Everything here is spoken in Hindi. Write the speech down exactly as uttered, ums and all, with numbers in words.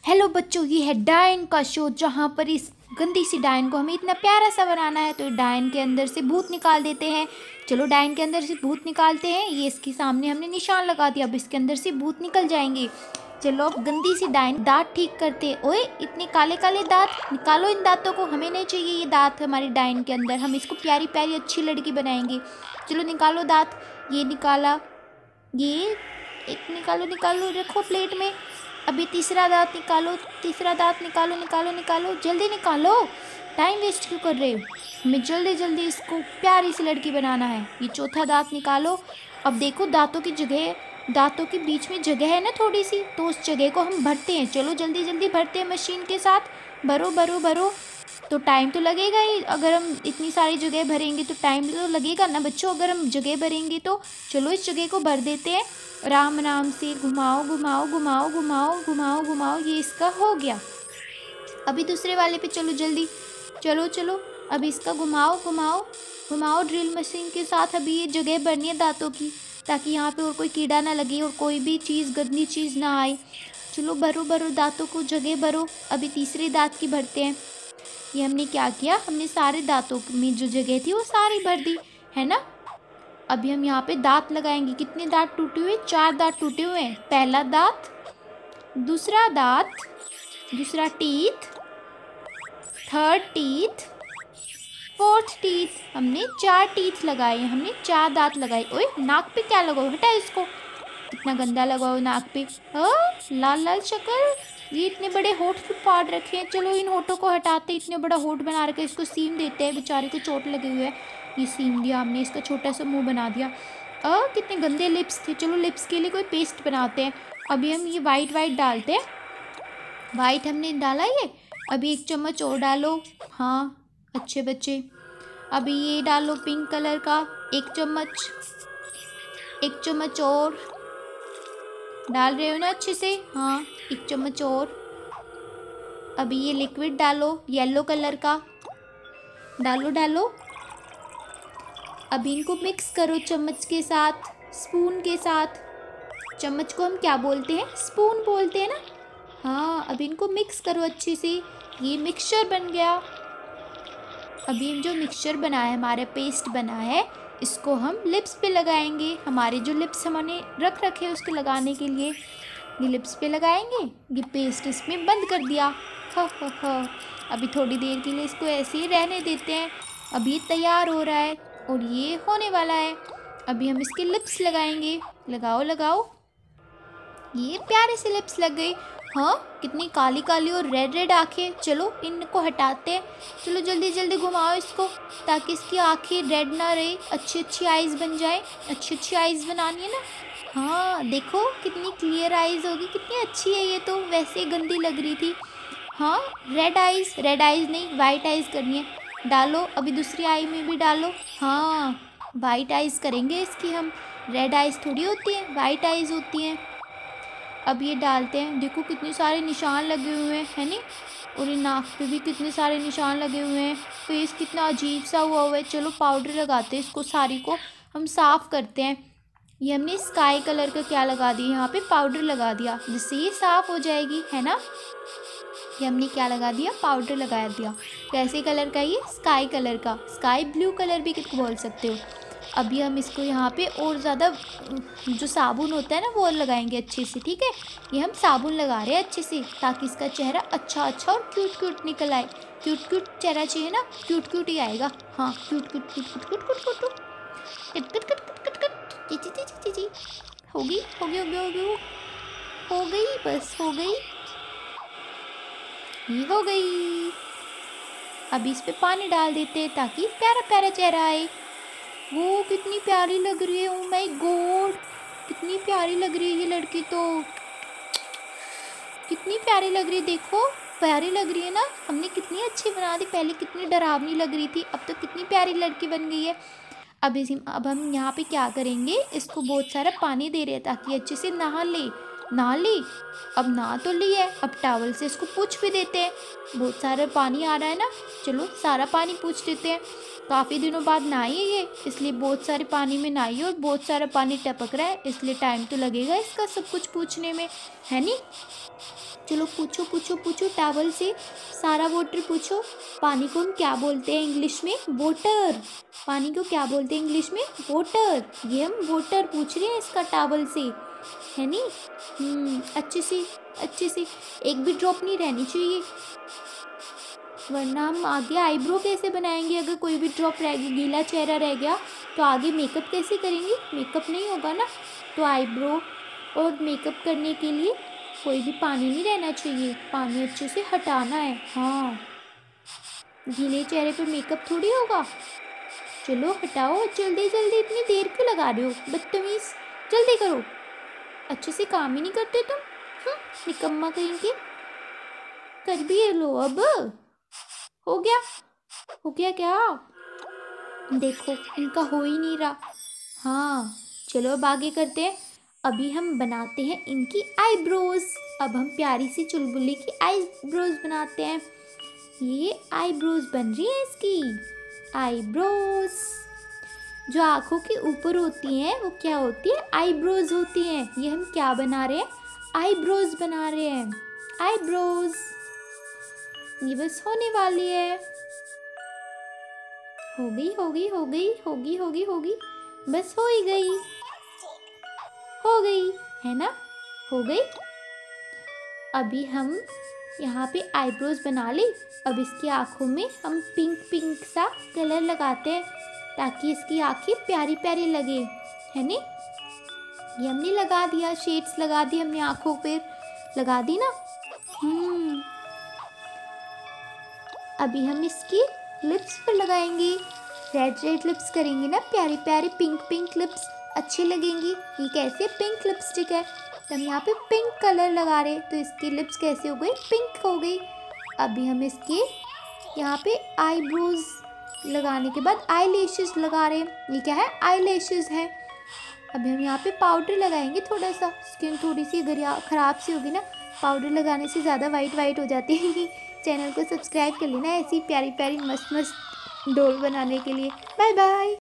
हेलो बच्चों, ये है डायन का शो जहाँ पर इस गंदी सी डायन को हमें इतना प्यारा सा बनाना है। तो डायन के अंदर से भूत निकाल देते हैं। चलो डायन के अंदर से भूत निकालते हैं। ये इसके सामने हमने निशान लगा दिया, अब इसके अंदर से भूत निकल जाएंगे। चलो अब गंदी सी डायन दांत ठीक करते। ओए इतने काले काले दांत, निकालो इन दांतों को, हमें नहीं चाहिए ये दांत हमारी डायन के अंदर। हम इसको प्यारी प्यारी अच्छी लड़की बनाएंगे। चलो निकालो दांत। ये निकाला, ये एक निकालो निकालो रखो प्लेट में। अभी तीसरा दांत निकालो, तीसरा दांत निकालो निकालो निकालो, जल्दी निकालो, टाइम वेस्ट क्यों कर रहे हो। हमें जल्दी जल्दी इसको प्यारी सी लड़की बनाना है। ये चौथा दांत निकालो। अब देखो दांतों की जगह, दांतों के बीच में जगह है ना थोड़ी सी, तो उस जगह को हम भरते हैं। चलो जल्दी जल्दी भरते हैं मशीन के साथ। भरो भरो भरो। तो टाइम तो लगेगा ही, अगर हम इतनी सारी जगह भरेंगे तो टाइम तो लगेगा ना बच्चों, अगर हम जगह भरेंगे तो। चलो इस जगह को भर देते हैं राम नाम से। घुमाओ घुमाओ घुमाओ घुमाओ घुमाओ घुमाओ, ये इसका हो गया। अभी दूसरे वाले पे चलो जल्दी, चलो चलो अभी इसका घुमाओ घुमाओ घुमाओ ड्रिल मशीन के साथ। अभी ये जगह भरनी है दांतों की, ताकि यहाँ पे और कोई कीड़ा ना लगे और कोई भी चीज़ गंदी चीज़ ना आए। चलो भरो भरो दांतों को, जगह भरो। अभी तीसरे दांत की भरते हैं। ये हमने क्या किया, हमने सारे दांतों में जो जगह थी वो सारी भर दी है ना। अभी हम यहाँ पे दांत लगाएंगे। कितने दांत टूटे हुए, चार दांत टूटे हुए हैं। पहला दांत, दूसरा दांत, दूसरा teeth, third teeth, fourth teeth. हमने चार टीथ लगाए, हमने चार दांत लगाए। ओए नाक पे क्या लगाओ, हटा इसको, इतना गंदा लगाओ नाक पे। हाँ लाल लाल शक्ल, ये इतने बड़े होठ क्यों फाड़ रखे हैं। चलो इन होठों को हटाते, इतने बड़ा होठ बना रखे, इसको सीम देते हैं, बेचारे को चोट लगे हुए है। ये सीम दिया हमने, इसका छोटा सा मुंह बना दिया। अ कितने गंदे लिप्स थे। चलो लिप्स के लिए कोई पेस्ट बनाते हैं। अभी हम ये वाइट वाइट डालते हैं। वाइट हमने डाला ये, अभी एक चम्मच और डालो। हाँ अच्छे बच्चे। अभी ये डालो पिंक कलर का एक चम्मच, एक चम्मच और डाल रहे हो ना अच्छे से। हाँ एक चम्मच और। अभी ये लिक्विड डालो येलो कलर का, डालो डालो। अभी इनको मिक्स करो चम्मच के साथ, स्पून के साथ। चम्मच को हम क्या बोलते हैं, स्पून बोलते हैं ना। हाँ अभी इनको मिक्स करो अच्छे से। ये मिक्सचर बन गया। अभी हम जो मिक्सचर बना है, हमारा पेस्ट बना है, इसको हम लिप्स पे लगाएंगे। हमारे जो लिप्स हमने रख रखे हैं उसके लगाने के लिए, ये लिप्स पे लगाएंगे। ये पेस्ट इसमें बंद कर दिया। हा हा हा। अभी थोड़ी देर के लिए इसको ऐसे ही रहने देते हैं। अभी तैयार हो रहा है और ये होने वाला है। अभी हम इसके लिप्स लगाएंगे। लगाओ लगाओ, ये प्यारे से लिप्स लग गए। हाँ कितनी काली काली और रेड रेड आँखें। चलो इनको हटाते हैं। चलो जल्दी जल्दी घुमाओ इसको, ताकि इसकी आँखें रेड ना रहे, अच्छी अच्छी आइज़ बन जाए। अच्छी अच्छी आइज़ बनानी है ना। हाँ देखो कितनी क्लियर आइज़ होगी, कितनी अच्छी है ये तो, वैसे ही गंदी लग रही थी। हाँ रेड आइज़, रेड आइज़ नहीं वाइट आइज़ करनी है। डालो अभी दूसरी आई में भी डालो। हाँ वाइट आइज़ करेंगे इसकी हम, रेड आइज़ थोड़ी होती है, वाइट आइज़ होती हैं। अब ये डालते हैं। देखो कितने सारे निशान लगे हुए हैं है नी, और ये नाक पे भी कितने सारे निशान लगे हुए हैं। फेस कितना अजीब सा हुआ हुआ है। चलो पाउडर लगाते हैं, इसको सारी को हम साफ़ करते हैं। ये हमने स्काई कलर का क्या लगा दिया, यहाँ पे पाउडर लगा दिया, जिससे ये साफ़ हो जाएगी है ना। ये हमने क्या लगा दिया, पाउडर लगा दिया। कैसे कलर का, ये स्काई कलर का, स्काई ब्लू कलर भी किसको बोल सकते हो। अभी हम इसको यहाँ पे और ज़्यादा जो साबुन होता है ना वो लगाएंगे अच्छे से, ठीक है। ये हम साबुन लगा रहे हैं अच्छे से, ताकि इसका चेहरा अच्छा अच्छा और क्यूट क्यूट निकल आए। क्यूट क्यूट चेहरा चाहिए ना, क्यूट क्यूट ही आएगा। हाँ cute cute cute cute cute cute cute cute cute cute cute जी जी जी जी जी। हो गई हो गई हो गई हो गई हो गई बस हो गई, ये हो गई। अभी इस पे पानी डाल देते हैं ताकि प्यारा प्यारा चेहरा आए। वो कितनी प्यारी लग रही है, ओ माय गॉड कितनी प्यारी लग रही है ये लड़की तो, कितनी प्यारी लग रही है। देखो प्यारी लग रही है ना, हमने कितनी अच्छी बना दी। पहले कितनी डरावनी लग रही थी, अब तो कितनी प्यारी लड़की बन गई है। अब इसी अब हम यहाँ पे क्या करेंगे, इसको बहुत सारा पानी दे रहे हैं ताकि अच्छे से नहा ले। नहा ली, अब नहा तो ली है, अब टॉवल से इसको पूछ भी देते हैं। बहुत सारा पानी आ रहा है ना, चलो सारा पानी पूछ देते हैं। काफ़ी दिनों बाद नहाई है ये, इसलिए बहुत सारे पानी में नहाई है और बहुत सारा पानी टपक रहा है, इसलिए टाइम तो लगेगा इसका सब कुछ पूछने में है नी। चलो पूछो पूछो पूछो टॉवल से सारा वाटर पूछो। पानी को हम क्या बोलते हैं इंग्लिश में? वाटर। पानी को क्या बोलते हैं इंग्लिश में? वाटर। ये हम वाटर पूछ रहे हैं इसका टॉवल से, है नी? हम्म अच्छे से अच्छे से, एक भी ड्रॉप नहीं रहनी चाहिए, वरना हम आगे आईब्रो कैसे बनाएंगे? अगर कोई भी ड्रॉप रह गया, गीला चेहरा रह गया, तो आगे मेकअप कैसे करेंगे? मेकअप नहीं होगा ना। तो आईब्रो और मेकअप करने के लिए कोई भी पानी नहीं रहना चाहिए, पानी अच्छे से हटाना है। हाँ, गीले चेहरे पर मेकअप थोड़ी होगा। चलो हटाओ जल्दी जल्दी, इतनी देर क्यों लगा रहे हो बदतमीज, जल्दी करो। अच्छे से काम ही नहीं करते तुम, हम्म, निकम्मा कहीं के। कर भी लो, अब हो गया। हो गया क्या? देखो इनका हो ही नहीं रहा। हाँ चलो अब आगे करते हैं। अभी हम बनाते हैं इनकी आईब्रोज। अब हम प्यारी सी चुलबुली की आईब्रोज बनाते हैं। ये आईब्रोज बन रही है इसकी आईब्रोज। जो आँखों के ऊपर होती हैं वो क्या होती है? आईब्रोज होती हैं। ये हम क्या बना रहे हैं? आईब्रोज बना रहे हैं, आईब्रोज। ये बस होने वाली है। हो गई हो गई हो गई होगी होगी होगी, बस हो ही गई, हो गई है ना, हो गई। अभी हम यहाँ पे आईब्रोज बना ली। अब इसकी आँखों में हम पिंक पिंक सा कलर लगाते हैं ताकि इसकी आँखें प्यारी प्यारी लगे, है नी? ये हमने लगा दिया, शेड्स लगा दी हमने आँखों पे, लगा दी ना। हम्म अभी हम इसकी लिप्स पर लगाएंगे, रेड रेड लिप्स करेंगे ना, प्यारी प्यारी पिंक पिंक लिप्स अच्छी लगेंगी। ये कैसे? पिंक लिपस्टिक है तो हम यहाँ पे पिंक कलर लगा रहे, तो इसकी लिप्स कैसे हो गई? पिंक हो गई। अभी हम इसके यहाँ पे आईब्रोज लगाने के बाद आई लैशेस लगा रहे हैं। ये क्या है? आई लैशेस है। अभी हम यहाँ पे पाउडर लगाएंगे थोड़ा सा, स्किन थोड़ी सी अगर ख़राब सी होगी ना, पाउडर लगाने से ज़्यादा वाइट वाइट हो जाती है। चैनल को सब्सक्राइब कर लेना ऐसी प्यारी प्यारी मस्त मस्त डोल बनाने के लिए। Bye bye.